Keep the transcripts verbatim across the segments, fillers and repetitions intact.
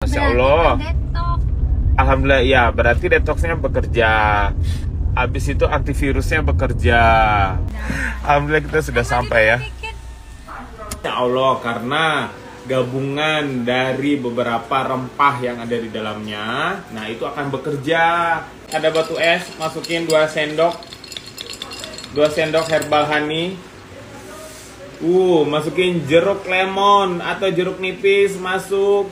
Masya Allah. Alhamdulillah ya, berarti detoxnya bekerja. Habis itu antivirusnya bekerja. Alhamdulillah kita sudah sampai ya. Ya Allah, karena gabungan dari beberapa rempah yang ada di dalamnya, nah itu akan bekerja. Ada batu es, masukin dua sendok, dua sendok herbal honey. Uh, masukin jeruk lemon atau jeruk nipis, masuk.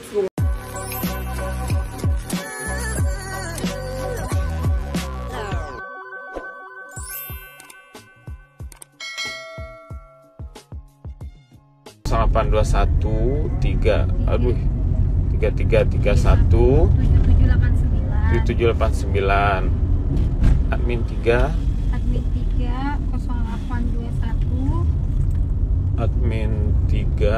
delapan dua satu tiga, aduh, tiga tiga tiga satu tujuh delapan sembilan, admin tiga, admin tiga nol delapan dua satu, admin tiga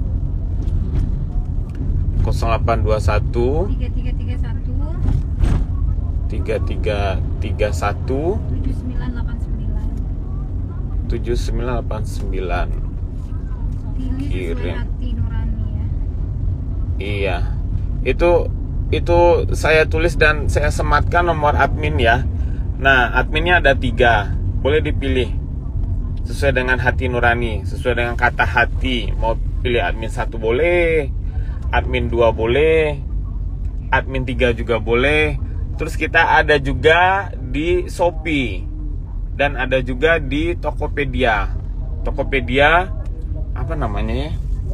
nol delapan dua satu, tiga tiga tiga satu, tiga tiga tiga satu, tujuh sembilan delapan sembilan, tujuh sembilan delapan sembilan. Kirim. Hati nurani ya. Iya, itu itu saya tulis dan saya sematkan nomor admin ya. Nah, adminnya ada tiga, boleh dipilih sesuai dengan hati nurani, sesuai dengan kata hati. Mau pilih admin satu boleh, admin dua boleh, admin tiga juga boleh. Terus kita ada juga di Shopee dan ada juga di Tokopedia. Tokopedia apa namanya ya?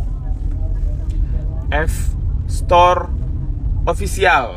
F Store Official,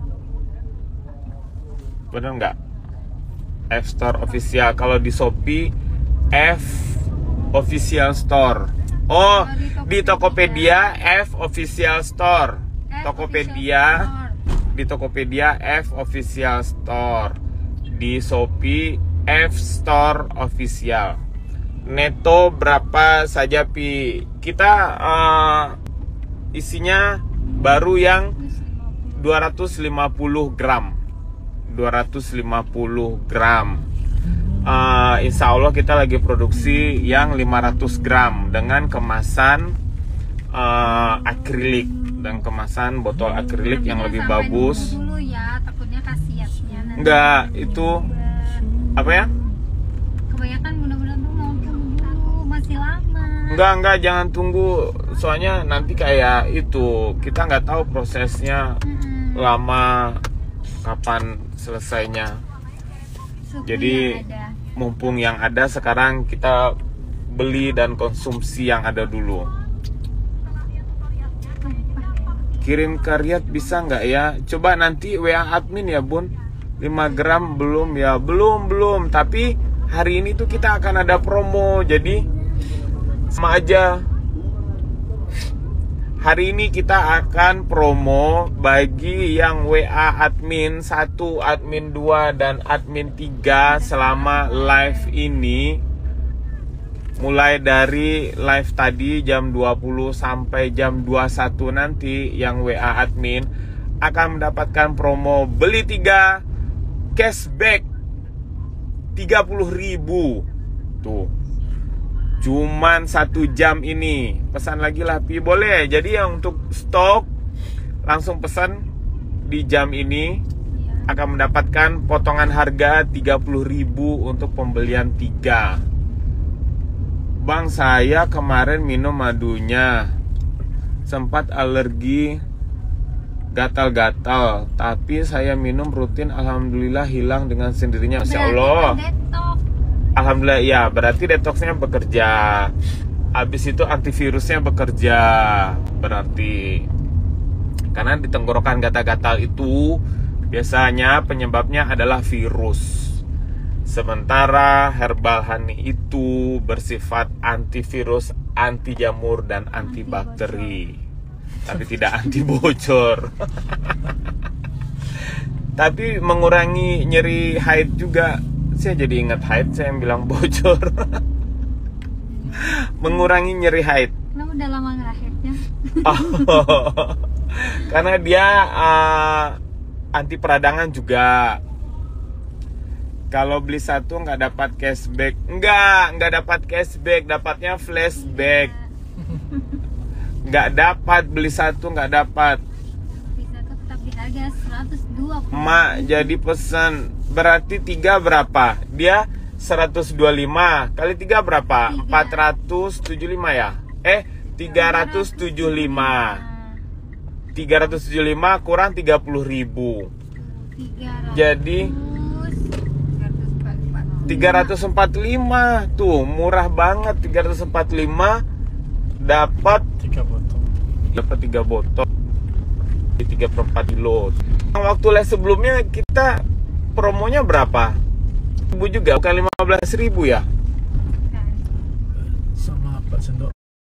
bener nggak? F Store Official. Kalau di Shopee F Official Store. Oh, di Tokopedia F Official Store. Tokopedia, di Tokopedia F Official Store. Di Shopee F Store Official. Neto berapa saja Pi? Kita uh, isinya baru yang dua ratus lima puluh gram, dua ratus lima puluh gram. uh, Insya Allah kita lagi produksi yang lima ratus gram dengan kemasan uh, akrilik dan kemasan botol akrilik yang lebih bagus. Dulu ya, takutnya khasiatnya nanti. Enggak, itu apa ya? Kebanyakan mudah-mudahan tuh mau tunggu masih lama. Enggak, enggak, jangan tunggu. Soalnya nanti kayak itu, kita nggak tahu prosesnya hmm. lama kapan selesainya. Suku Jadi yang mumpung yang ada sekarang kita beli dan konsumsi yang ada dulu. Kirim karyat bisa nggak ya? Coba nanti W A admin ya Bun. lima gram belum ya? Belum, belum. Tapi hari ini tuh kita akan ada promo. Jadi sama aja. Hari ini kita akan promo bagi yang W A admin satu, admin dua, dan admin tiga selama live ini. Mulai dari live tadi jam dua puluh sampai jam dua puluh satu nanti, yang W A admin akan mendapatkan promo beli tiga cashback tiga puluh ribu. Tuh, cuman satu jam ini. Pesan lagi lah Pi, boleh. Jadi yang untuk stok langsung pesan di jam ini akan mendapatkan potongan harga tiga puluh ribu untuk pembelian tiga. Bang, saya kemarin minum madunya sempat alergi gatal-gatal, tapi saya minum rutin, alhamdulillah hilang dengan sendirinya. Masya Allah. Alhamdulillah ya, berarti detoxnya bekerja. Habis itu antivirusnya bekerja. Berarti karena di tenggorokan gatal-gatal itu biasanya penyebabnya adalah virus. Sementara herbal honey itu bersifat antivirus, anti jamur, dan anti bakteri, tapi tidak anti bocor. Tapi mengurangi nyeri haid juga. Saya jadi ingat haid, saya yang bilang bocor. Mengurangi nyeri haid. Kenapa udah lama ngerahitnya? Oh, karena dia uh, anti peradangan juga. Kalau beli satu nggak dapat cashback. Enggak, nggak dapat cashback, dapatnya flashback. Nggak dapat, beli satu nggak dapat. harga seratus dua puluh. Mak jadi pesan berarti tiga berapa? Dia seratus dua puluh lima kali tiga berapa? empat ratus tujuh puluh lima ya? Eh, tiga ratus tujuh puluh lima. tiga ratus tujuh puluh lima kurang tiga puluh ribu. Jadi tiga ratus empat puluh lima. Tuh, murah banget. Tiga ratus empat puluh lima dapat tiga botol. Dapat tiga botol. tiga per empat kilo. Waktu les sebelumnya kita promonya berapa? Ribu juga, bukan lima belas ribu ya? Sama empat sendok.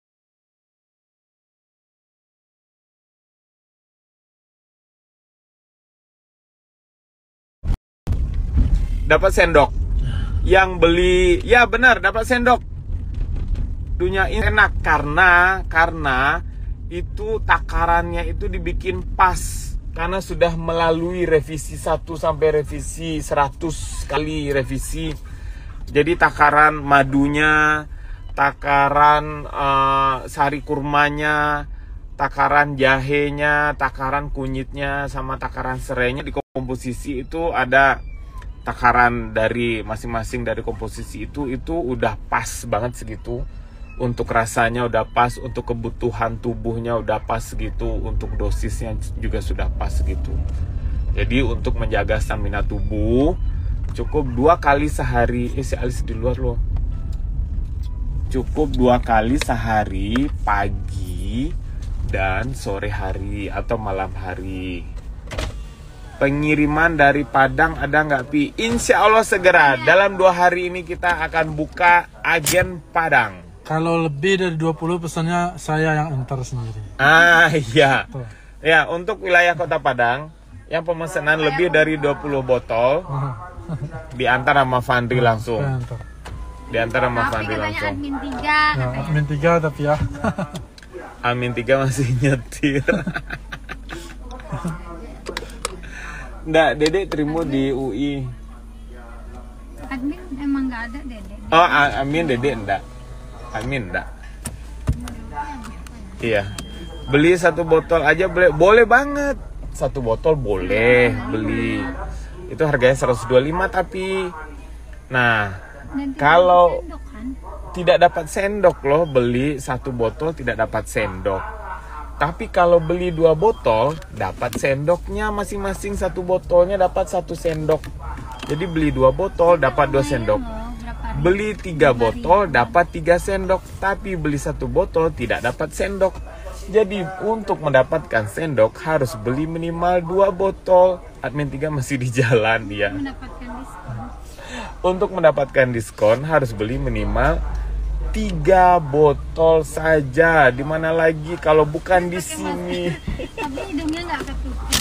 Dapat sendok. Yang beli, ya benar, dapat sendok. Dunia ini enak karena karena itu takarannya itu dibikin pas. Karena sudah melalui revisi satu sampai revisi seratus kali revisi. Jadi takaran madunya, takaran uh, sari kurmanya, takaran jahenya, takaran kunyitnya, sama takaran serainya di komposisi itu ada takaran dari masing-masing dari komposisi itu itu udah pas banget segitu. Untuk rasanya udah pas, untuk kebutuhan tubuhnya udah pas segitu, untuk dosisnya juga sudah pas segitu. Jadi untuk menjaga stamina tubuh cukup dua kali sehari. Eh si Alis di luar loh. Cukup dua kali sehari, pagi dan sore hari atau malam hari. Pengiriman dari Padang ada nggak Pi? Insya Allah segera. Dalam dua hari ini kita akan buka agen Padang. Kalau lebih dari dua puluh pesannya saya yang antar sendiri. Ah iya. Tuh. Ya, untuk wilayah Kota Padang yang pemesanan lebih dari dua puluh botol diantar sama Fandri langsung. Saya antar. Diantar sama Tapi Fandri katanya langsung. admin tiga. Ya, admin tiga tapi ya. Amin tiga masih nyetir. Nggak, Dedek terima di U I. Admin emang nggak ada Dede. Oh, A- Amin Dedek enggak. Amin enggak. Iya. Beli satu botol aja boleh, boleh banget. Satu botol boleh beli. Itu harganya seratus dua puluh lima tapi nah, Nanti kalau sendok kan? tidak dapat sendok loh, beli satu botol tidak dapat sendok. Tapi kalau beli dua botol dapat sendoknya masing-masing, satu botolnya dapat satu sendok. Jadi beli dua botol dapat dua sendok. Beli tiga botol dapat tiga sendok, tapi beli satu botol tidak dapat sendok. Jadi untuk mendapatkan sendok harus beli minimal dua botol. Admin tiga masih di jalan dia. Mendapatkan diskon. Untuk mendapatkan diskon harus beli minimal tiga botol saja. Dimana lagi kalau bukan di sini? Tapi hidungnya nggak ketutup.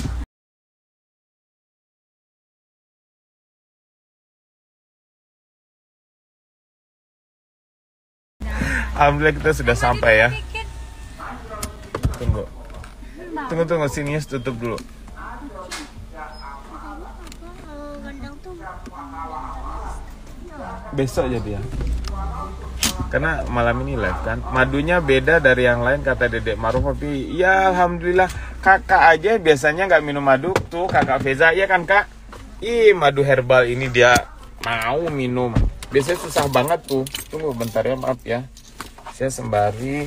Alhamdulillah kita sudah sampai ya. Tunggu. Tunggu tunggu sini tutup dulu. Besok jadi ya. Karena malam ini live kan. Madunya beda dari yang lain kata Dedek Maruf. Tapi ya alhamdulillah kakak aja biasanya nggak minum madu. Tuh kakak Feza ya kan kak. Ih madu herbal ini dia mau minum. Biasanya susah banget tuh. Tunggu bentar ya, maaf ya. Saya sembari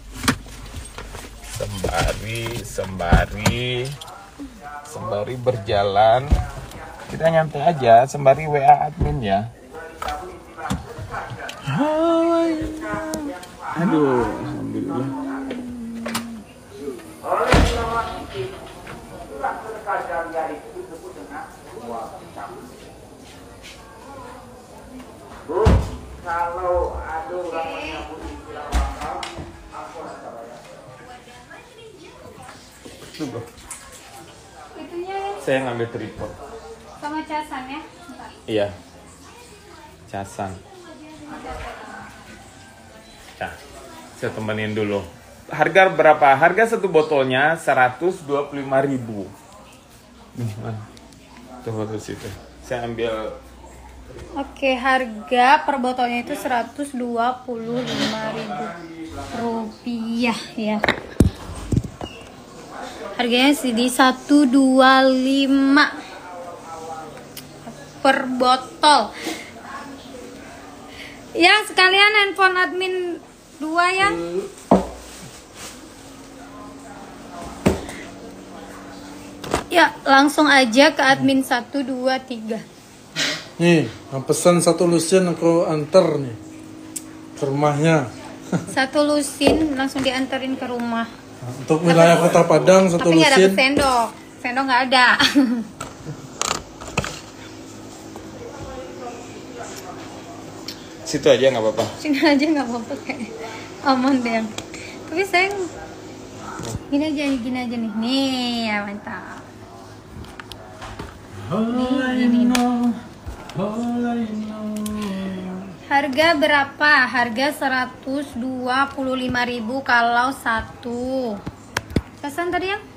Sembari Sembari Sembari berjalan. Kita nyantai aja sembari W A admin ya. Aduh, alhamdulillah. Bu, kalau ada orang menyambut istilah wakaf, aku rasa bayar. Tunggu. Itunya Saya ngambil tripod. sama casan ya. Bentar. Iya. Casan. Nah, saya temenin dulu. Harga berapa? Harga satu botolnya seratus dua puluh lima ribu. Nih, mana? Tuh botol situ. Saya ambil. Oke, harga per botolnya itu seratus dua puluh lima ribu rupiah ya. Harganya sih di seratus dua puluh lima per botol. Ya, sekalian handphone admin dua ya. Ya, langsung aja ke admin satu, dua, tiga. Nih, yang pesan satu lusin aku antar nih ke rumahnya. Satu lusin langsung dianterin ke rumah. Nah, untuk wilayah Kota Padang satu Tapi nggak lusin. dapet sendok. Sendok nggak ada. Situ aja nggak apa-apa. Sini aja nggak apa-apa kayak aman deh. Tapi sayang gini aja, gini aja nih. Nih, ya mantap. Nih, ini. Harga berapa? Harga seratus dua puluh lima ribu kalau satu. Pesan tadi ya?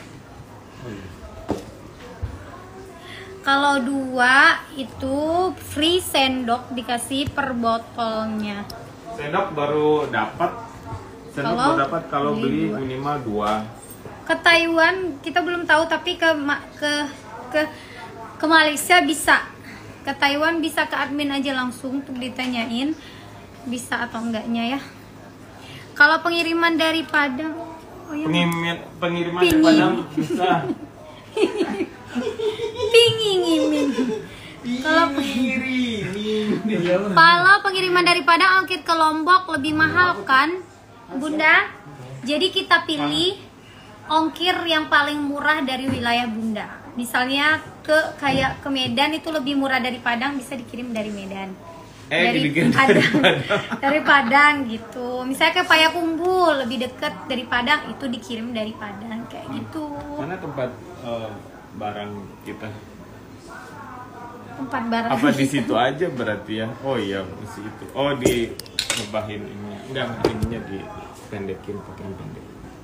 Kalau dua itu free sendok dikasih per botolnya. Sendok baru dapat. Sendok Kalau baru dapat kalau beli beli dua. minimal dua. Ke Taiwan kita belum tahu, tapi ke Ma- ke ke ke Malaysia bisa. Ke Taiwan bisa, ke admin aja langsung untuk ditanyain bisa atau enggaknya ya. Kalau pengiriman dari Padang, oh ya, Pengiriman pengiriman Pingin. di Padang bisa. pingin Kalau kalau pengiriman dari Padang ongkir ke Lombok lebih mahal kan, Bunda? Jadi kita pilih ongkir yang paling murah dari wilayah Bunda. Misalnya ke kayak ke Medan itu lebih murah dari Padang, bisa dikirim dari Medan. Eh, dari dikirim dari Padang, dari Padang gitu. Misalnya ke Payakumbuh lebih dekat dari Padang, itu dikirim dari Padang kayak gitu. Mana tempat eh, barang kita? Tempat barang. Apa di situ aja berarti ya? Oh iya, di situ. Oh, di ngebahin ini. Enggak, ininya dipendekin pakai yang pendek.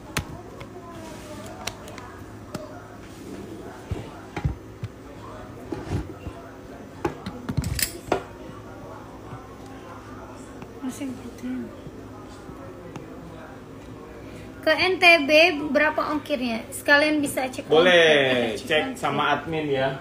Masih gitu. Ke N T B berapa ongkirnya? Sekalian bisa cek. Boleh ongkir. cek sama admin ya.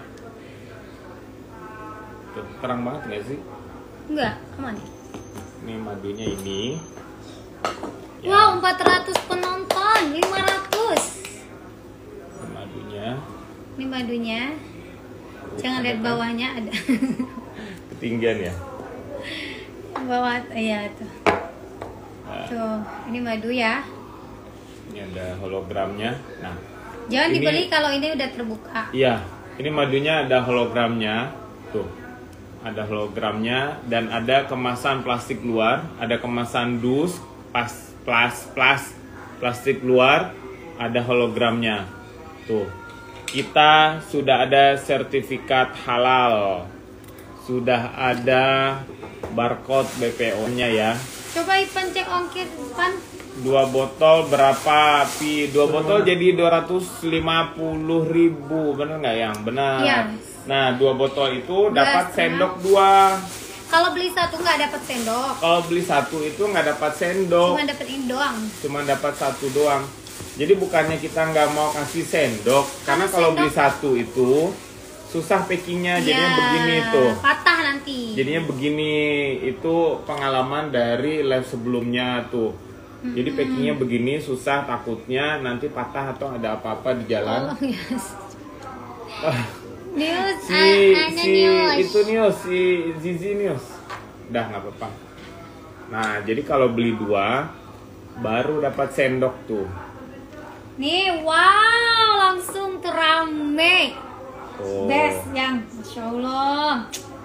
Tuh, terang banget nggak sih? Enggak, aman. Ini madunya ini. Ya, Wow, empat ratus penonton, lima ratus. ini madunya. Ini madunya. Jangan lihat bawahnya ada. Ketinggian ya. Bawah, iya tuh. Nah, Tuh, ini madu ya. ini ada hologramnya. Nah, Jangan Ini- dibeli kalau ini udah terbuka. iya, ini madunya ada hologramnya. Tuh, ada hologramnya dan ada kemasan plastik luar, ada kemasan dus, pas, plas, plas, plastik luar, ada hologramnya. Tuh, kita sudah ada sertifikat halal, sudah ada barcode B P O-nya ya. Coba Ipan cek ongkir, Ipan. Dua botol berapa, Pi? Dua botol jadi dua ratus lima puluh ribu, bener nggak yang? Benar. Iya. Nah, dua botol itu Dua dapat setengah. sendok dua. Kalau beli satu nggak dapat sendok, Kalau beli satu itu nggak dapat sendok, cuma dapat ini doang. cuma dapat satu doang. Jadi bukannya kita nggak mau kasih sendok, karena Kalau kalau sendok- beli satu itu susah packingnya, jadinya Ya, begini tuh. patah nanti. Jadinya begini, itu pengalaman dari live sebelumnya tuh. Jadi packingnya begini susah, takutnya nanti patah atau ada apa-apa di jalan. Oh, yes. Ah, News, si ah, ada si news. itu news, si Zizi news. Udah nggak apa-apa. Nah, jadi kalau beli dua baru dapat sendok tuh. Nih, wow, langsung terame. Tuh. Best yang, Masya Allah.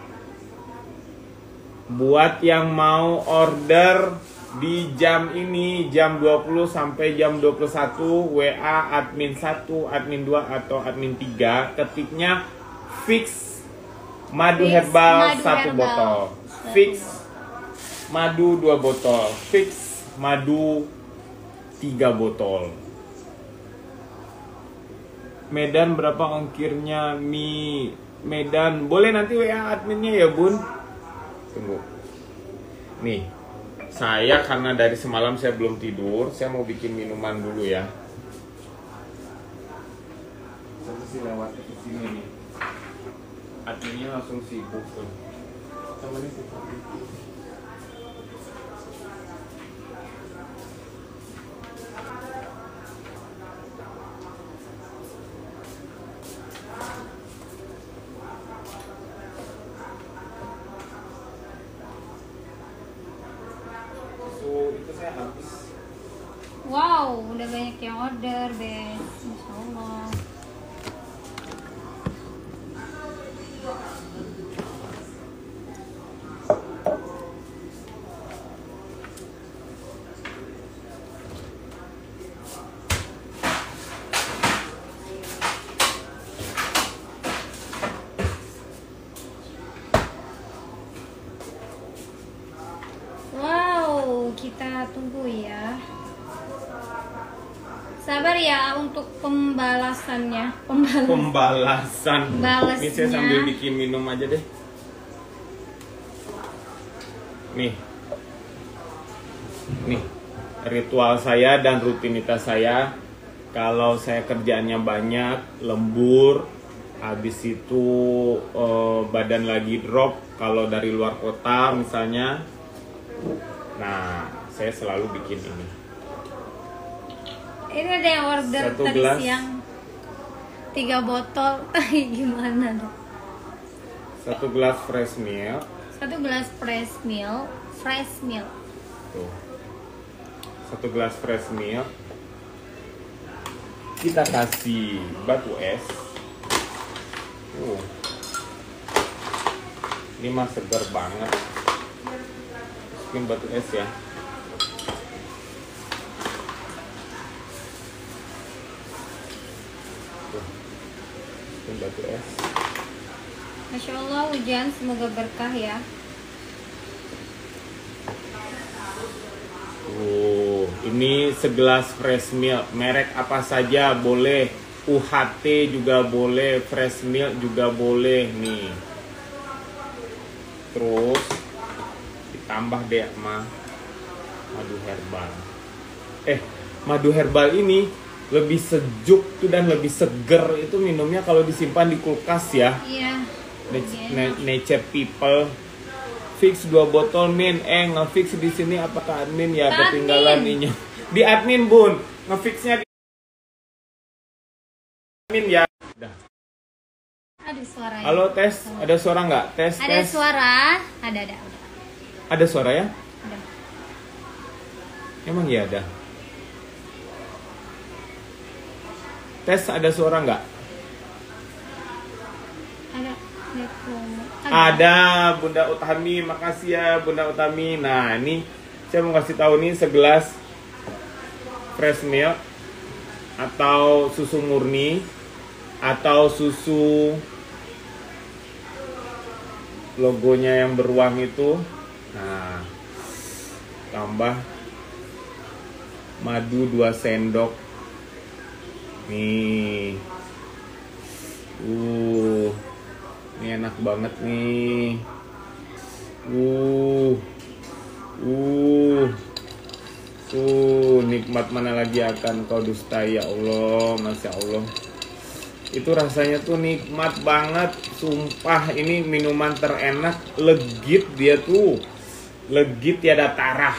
Buat yang mau order di jam ini, jam dua puluh sampai jam dua puluh satu, W A admin satu, admin dua atau admin tiga, ketiknya fix madu Fix herbal madu satu herbal. botol. Fix madu dua botol. Fix madu tiga botol. Medan berapa ongkirnya Mi? Medan boleh nanti W A adminnya ya Bun. Tunggu. Nih, saya karena dari semalam saya belum tidur, saya mau bikin minuman dulu ya. masih lewat ke sini nih. Adminnya langsung sibuk tuh. Temennya sibuk. Itu saya habis. Wow, udah banyak yang order, Bes. Masya Allah. Wow, kita tunggu ya. Sabar ya untuk pembalasannya. Pembalasan. Pembalasan. Balasnya. Ini saya sambil bikin minum aja deh. Nih. Nih. Ritual saya dan rutinitas saya. Kalau saya kerjaannya banyak, lembur, habis itu eh, badan lagi drop. Kalau dari luar kota misalnya. Nah, saya selalu bikin ini. Ini ada yang order Satu tadi gelas. siang tiga botol. Gimana dong? Satu gelas fresh milk. Satu gelas fresh milk, fresh milk. Tuh. Satu gelas fresh milk. Kita kasih batu es. Uh. Ini mah segar banget. Masukin batu es ya. Batu es. Masya Allah, hujan, semoga berkah ya. Uh, ini segelas fresh milk. Merek apa saja boleh. U H T juga boleh. Fresh milk juga boleh nih. Terus ditambah deh sama madu herbal. Eh, madu herbal ini lebih sejuk tuh dan lebih seger itu minumnya kalau disimpan di kulkas ya. Iya. Na- na- Nature People fix dua botol min. Eh ngefix di sini apakah admin ya? Ke Ketinggalan admin. ininya di admin bun, ngefixnya di admin ya. Udah. Ada suaranya. Halo tes, ada suara nggak? Tes Ada tes. suara. Ada ada. Ada. Ada suara ya? Ada. Emang ya ada. Tes ada suara nggak? Ada. Ada promo. Ada Bunda Utami, makasih ya Bunda Utami. Nah ini saya mau kasih tahu nih segelas fresh milk atau susu murni atau susu logonya yang beruang itu. Nah tambah madu dua sendok. Nih, uh, ini enak banget nih, uh, uh, tuh nikmat mana lagi akan kau dustai ya Allah, masya Allah. Itu rasanya tuh nikmat banget, sumpah ini minuman terenak, legit dia tuh, legit tiada tarah.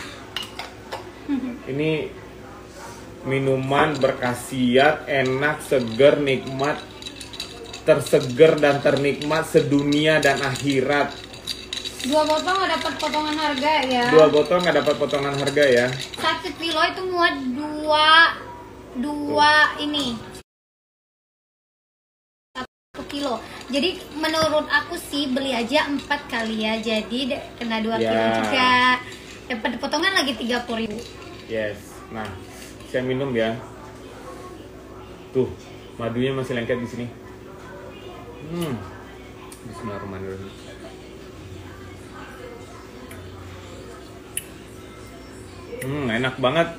Ini minuman berkhasiat, enak, seger, nikmat, terseger dan ternikmat sedunia dan akhirat. Dua botol nggak dapat potongan harga ya. Dua botol nggak dapat potongan harga ya. Satu kilo itu muat dua dua ini. Satu kilo. Jadi menurut aku sih beli aja empat kali ya. Jadi de- kena dua Ya. kilo juga. Dapat potongan lagi tiga puluh ribu. Yes. Nah, saya minum ya. Tuh, madunya masih lengket di sini. Hmm. Bismillahirrahmanirrahim. Hmm, enak banget.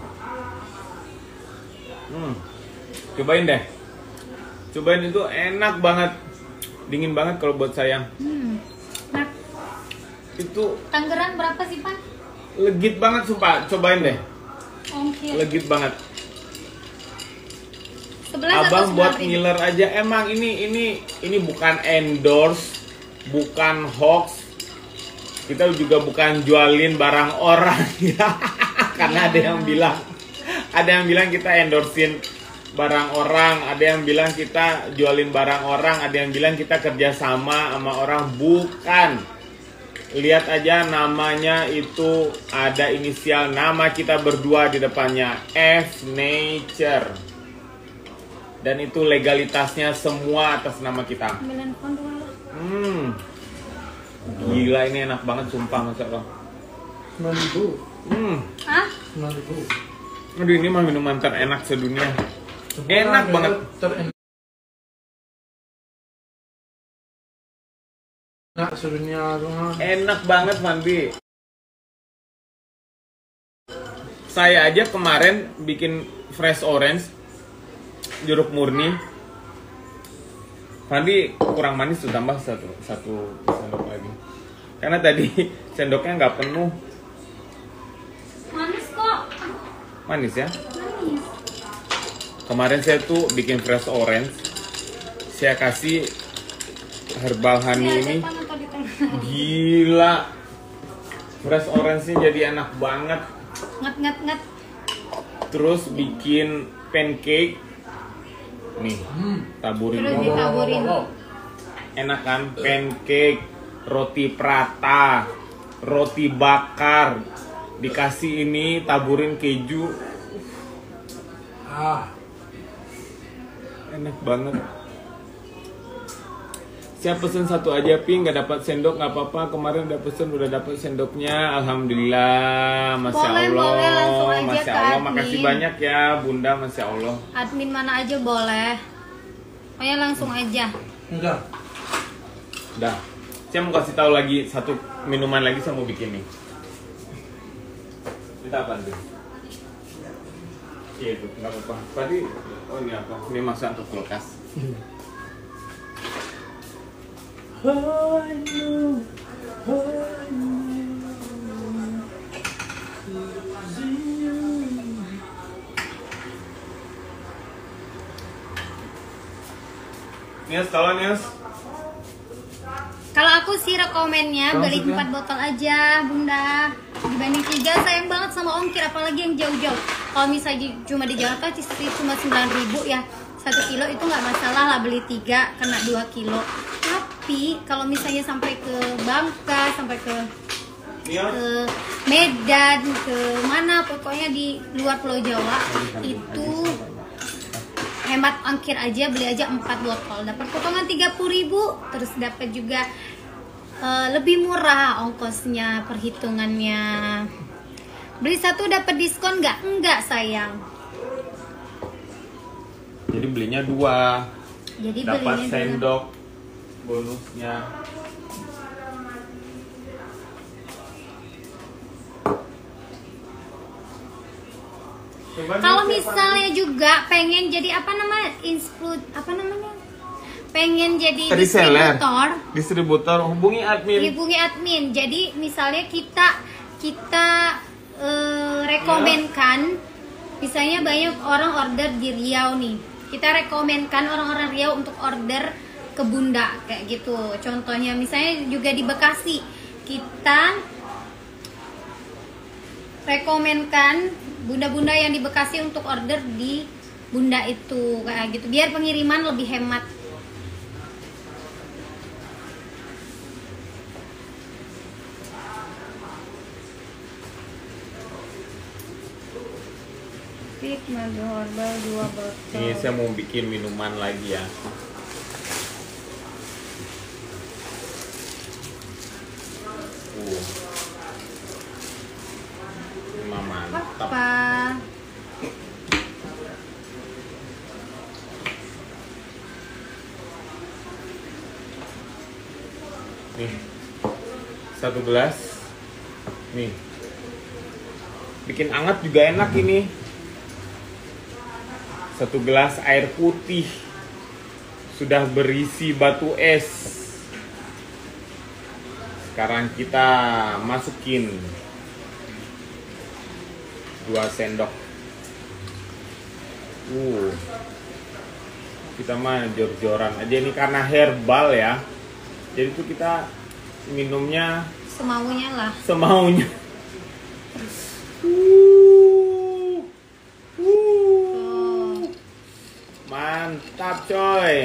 Hmm. Cobain deh. Cobain itu enak banget. Dingin banget kalau buat saya. Hmm. Nah, Itu Tangerang berapa sih, Pak? legit banget sumpah. Cobain deh. Ongkir. Legit banget. belas atau Abang buat sembilan ribu? ngiler aja. Emang ini ini ini bukan endorse, bukan hoax. Kita juga bukan jualin barang orang ya. Karena ada yang bilang ada yang bilang kita endorsein barang orang, ada yang bilang kita jualin barang orang, ada yang bilang kita kerjasama sama orang. Bukan. Lihat aja namanya itu ada inisial nama kita berdua di depannya, F Nature. Dan itu legalitasnya semua atas nama kita. Ambilan pohon dulu. Hmm. Gila, ini enak banget sumpah, Masya Allah. sembilan ribu. Hmm. Hah? sembilan ribu. Aduh, ini mah minuman terenak sedunia. Enak banget. Terenak sedunia doang. Enak banget, Fandi. Saya aja kemarin bikin fresh orange jeruk murni. Fandi kurang manis tuh, tambah satu satu sendok lagi. Karena tadi sendoknya nggak penuh. Manis kok. Manis ya. Manis. Kemarin saya tuh bikin fresh orange. Saya kasih herbal honey ini. Gila. Fresh orange-nya jadi enak banget. Nget nget nget. Terus bikin pancake. Nih, taburin. Terus ditaburin. Enak kan? Pancake, roti prata, roti bakar. Dikasih ini, taburin keju. Ah, Enak banget. Saya pesen satu aja, Pi, nggak dapat sendok nggak apa-apa. Kemarin udah pesen, udah dapat sendoknya. Alhamdulillah, masya Boleh, Allah, boleh, langsung aja masya ke Allah. admin. Makasih banyak ya, Bunda, masya Allah. Admin mana aja boleh. Pokoknya langsung aja. udah. Dah, saya mau kasih tahu lagi satu minuman lagi saya mau bikin nih. Kita apa tuh? Iya tuh, nggak apa-apa. Tadi, oh ini apa? Ini masak untuk kulkas. Nias, tolong Nias. Kalau aku sih rekomennya Kalau beli maksudnya? empat botol aja, Bunda. Dibanding tiga, sayang banget sama ongkir, apalagi yang jauh-jauh. Kalau misalnya cuma di Jakarta cuma sembilan ribu ya, satu kilo itu nggak masalah lah, beli tiga kena dua kilo. Tapi kalau misalnya sampai ke Bangka, sampai ke Nias. ke Medan, ke mana pokoknya di luar Pulau Jawa itu hemat ongkir aja, beli aja empat botol, dapat potongan tiga puluh ribu, terus dapat juga uh, lebih murah ongkosnya, perhitungannya. Beli satu dapat diskon nggak? Enggak sayang. Jadi belinya dua. Jadi Dapat belinya dua. sendok bonusnya. Kalau misalnya juga pengen jadi apa namanya, insplu apa namanya, pengen jadi Reseller. distributor, Distributor, hubungi admin. hubungi admin. Jadi misalnya kita kita eh, rekomenkan, misalnya banyak orang order di Riau nih, kita rekomenkan orang-orang Riau untuk order ke Bunda kayak gitu. Contohnya misalnya juga di Bekasi, kita rekomenkan bunda-bunda yang di Bekasi untuk order di Bunda itu kayak gitu, biar pengiriman lebih hemat. Fit madu herbal dua botol. Ini saya mau bikin minuman lagi ya. Uh. Ini mantap. Apa? Nih, satu gelas. Nih, bikin anget juga enak ini. Satu gelas air putih sudah berisi batu es. Sekarang kita masukin dua sendok. Uh, Kita mah jor-joran aja ini karena herbal ya. Jadi tuh kita minumnya Semaunya lah. semaunya. Tuh. Mantap coy.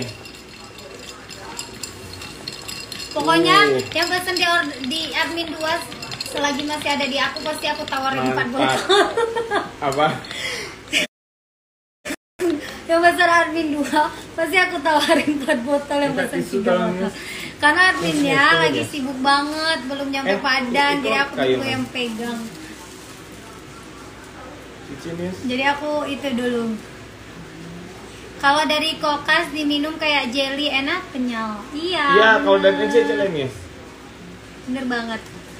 Pokoknya Uh. yang pesen di, or- di admin dua selagi masih ada di aku pasti aku tawarin empat Mantap. botol. Apa? Yang pesen admin dua pasti aku tawarin empat botol yang Minta pesen tisu tiga tolong, botol. Miss. Karena adminnya Miss, Miss, lagi aja. sibuk banget, belum nyampe Eh, Padang, itu jadi aku kayu, dulu Mas. yang pegang. Cici, Miss. Jadi aku itu dulu. Kalau dari Kokas diminum kayak jelly enak, kenyal. Iya. Iya, kalau dari bener. Ece Ece Miss. Bener banget.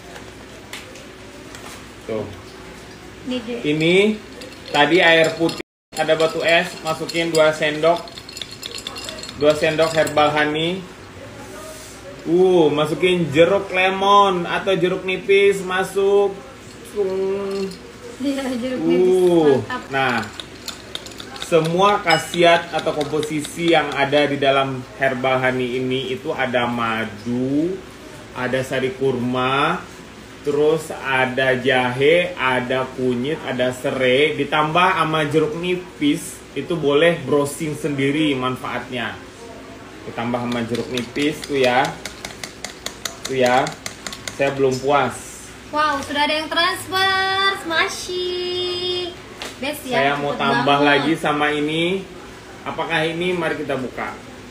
Tuh. Nih, Dek. Ini tadi air putih, ada batu es, masukin dua sendok. dua sendok herbal honey. Uh, masukin jeruk lemon atau jeruk nipis masuk. Tung. Iya, jeruk nipis. Uh. Mantap. Nah, semua khasiat atau komposisi yang ada di dalam herbal honey ini itu ada madu, ada sari kurma, terus ada jahe, ada kunyit, ada serai, ditambah sama jeruk nipis. Itu boleh browsing sendiri manfaatnya. Ditambah sama jeruk nipis tuh ya. Tuh ya. Saya belum puas. Wow, sudah ada yang transfer. Masih. Best ya. Saya mau cepet tambah banget. lagi sama ini. Apakah ini? Mari kita buka.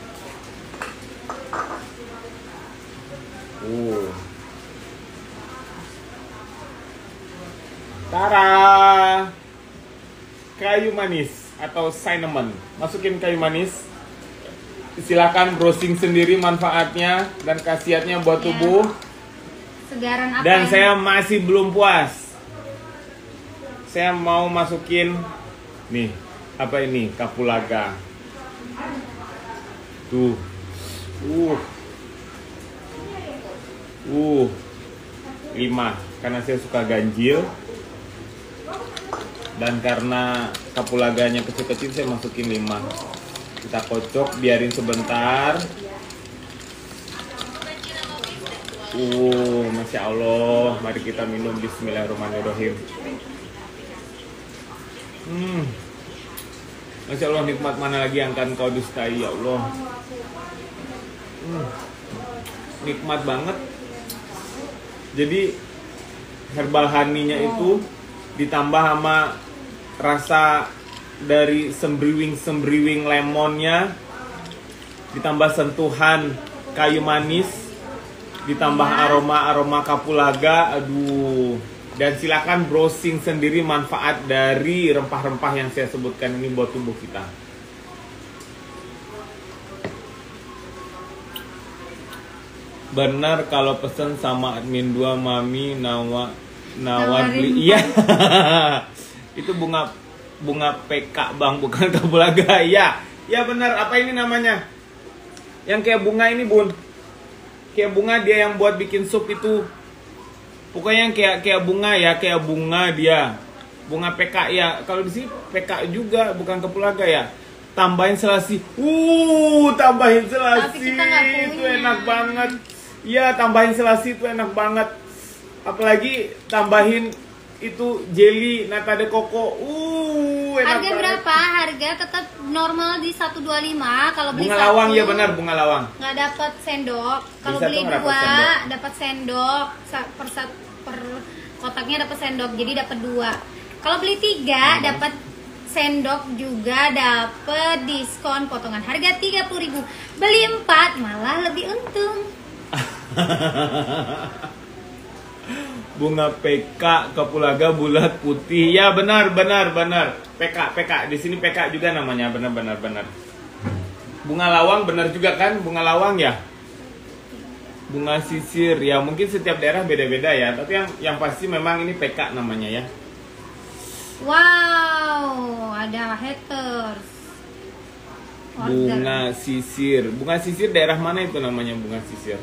Uh. Tara. Kayu manis atau cinnamon. Masukin kayu manis. Silakan browsing sendiri manfaatnya dan khasiatnya buat Ya. tubuh. Segaran apa? Dan yang- saya masih belum puas. Saya mau masukin nih, apa ini? Kapulaga. Tuh. Uh. Uh. lima karena saya suka ganjil. Dan karena kapulaganya kecil-kecil saya masukin lima. Kita kocok, biarin sebentar. Uh, Masya Allah. Mari kita minum. Bismillahirrahmanirrahim. Hmm. Masya Allah, nikmat mana lagi yang akan kau dustai, ya Allah. Hmm. Nikmat banget. Jadi herbal honey-nya itu ditambah sama rasa dari sembriwing-sembriwing lemonnya, ditambah sentuhan kayu manis, ditambah aroma-aroma kapulaga. Aduh. Dan silakan browsing sendiri manfaat dari rempah-rempah yang saya sebutkan ini buat tubuh kita. Benar kalau pesen sama admin dua Mami Nawa Nawa Nawarin. beli. Iya. Itu bunga bunga P K Bang, bukan kapulaga. Iya. Ya benar, apa ini namanya? Yang kayak bunga ini, Bun. Kayak bunga dia yang buat bikin sup itu. Pokoknya yang kayak kayak bunga ya, kayak bunga dia. Bunga P K ya. Kalau di sini P K juga, bukan kapulaga ya. Tambahin selasi. Uh, tambahin selasi. Tapi kita nggak Itu punya. enak banget. Iya, tambahin selasi itu enak banget. Apalagi tambahin itu jelly nata de coco. Uh, enak Harga banget. berapa? Harga tetap normal di seratus dua puluh lima. Kalau beli Bunga satu, lawang ya benar, bunga lawang. nggak dapat sendok. Kalau Beli beli satu nggak dapat dua sendok. dapat sendok. Sa- per sat- per kotaknya dapat sendok, jadi dapat dua. Kalau beli tiga dapat sendok juga, dapat diskon potongan harga tiga puluh ribu. Beli empat malah lebih untung. Bunga P K kapulaga bulat putih. Ya benar benar benar. P K P K di sini P K juga namanya, benar benar benar. Bunga lawang benar juga kan? Bunga lawang ya? Bunga sisir ya, mungkin setiap daerah beda-beda ya, tapi yang yang pasti memang ini P K namanya ya. Wow, ada haters. Order. Bunga sisir. Bunga sisir daerah mana itu namanya bunga sisir?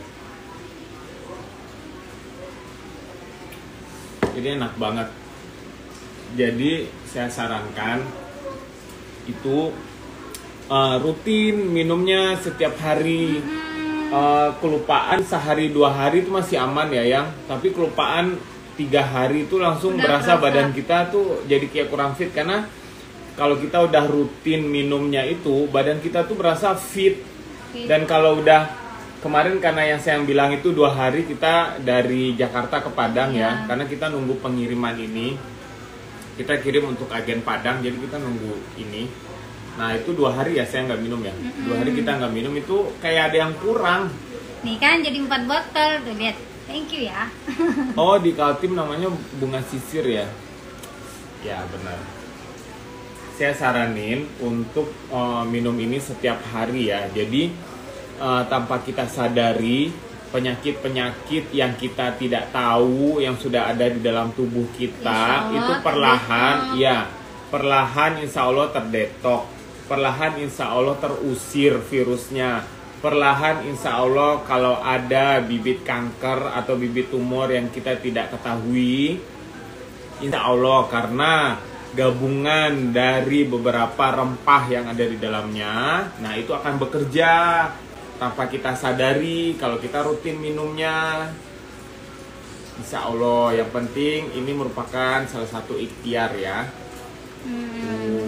Jadi enak banget. Jadi saya sarankan itu uh, rutin minumnya setiap hari. Uh, kelupaan sehari dua hari itu masih aman ya yang, tapi kelupaan tiga hari itu langsung Udah berasa berasa. badan kita tuh jadi kayak kurang fit, karena kalau kita udah rutin minumnya itu badan kita tuh berasa fit. Fit. Dan kalau udah kemarin, karena yang saya bilang itu dua hari kita dari Jakarta ke Padang ya, Iya. karena kita nunggu pengiriman ini, kita kirim untuk agen Padang, jadi kita nunggu ini. Nah itu dua hari ya saya nggak minum ya, dua hari kita nggak minum itu kayak ada yang kurang. Nih kan jadi empat botol tuh, lihat. Thank you ya. Oh, di Kaltim namanya bunga sisir ya? Ya benar. Saya saranin untuk uh, minum ini setiap hari ya. Jadi uh, tanpa kita sadari, penyakit-penyakit yang kita tidak tahu yang sudah ada di dalam tubuh kita Insya Allah itu perlahan, terdetok. ya perlahan insya Allah terdetok, perlahan insya Allah terusir virusnya. Perlahan insya Allah kalau ada bibit kanker atau bibit tumor yang kita tidak ketahui, insya Allah karena gabungan dari beberapa rempah yang ada di dalamnya, nah itu akan bekerja tanpa kita sadari kalau kita rutin minumnya. Insya Allah, yang penting ini merupakan salah satu ikhtiar ya. Hmm.